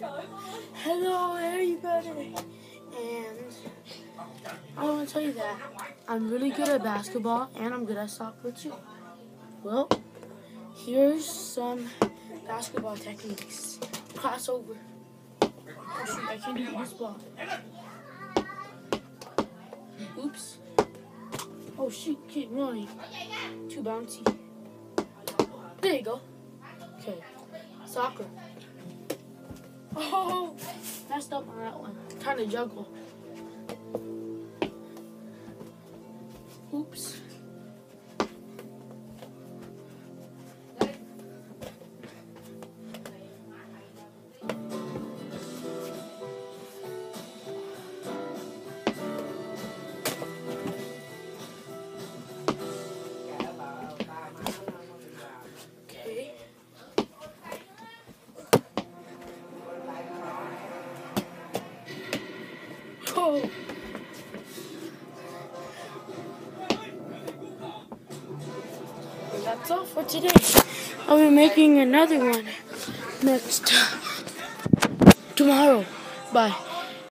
Hello, everybody. And I want to tell you that I'm really good at basketball and I'm good at soccer too. Well, here's some basketball techniques. Crossover. Oh shoot, I can't do this ball. Oops. Oh shoot, keep running. Too bouncy. There you go. Okay. Soccer. Oh, messed up on that one. Trying to juggle. Oops. Okay. Oh. That's all for today. I'll be making another one tomorrow. Bye.